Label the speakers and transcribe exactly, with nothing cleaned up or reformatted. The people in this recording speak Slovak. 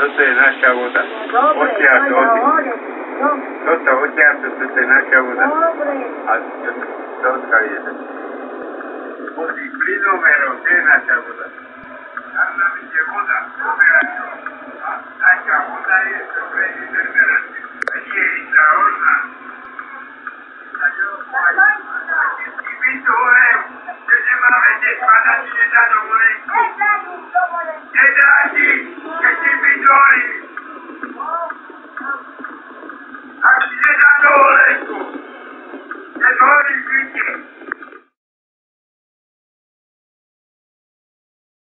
Speaker 1: Toto je naša voda.
Speaker 2: Dobre,
Speaker 1: Odtiaľ to
Speaker 2: poďme
Speaker 1: odi.
Speaker 2: hore. No,
Speaker 1: Toto odtiaľ to, toto je naša voda.
Speaker 2: dobre.
Speaker 1: A to, to odkiaľ je. Vody plynomerov, to je naša voda. Tam nám ide voda, doberačov. A taká voda je, to prejde temperatív. A nie je tá orná.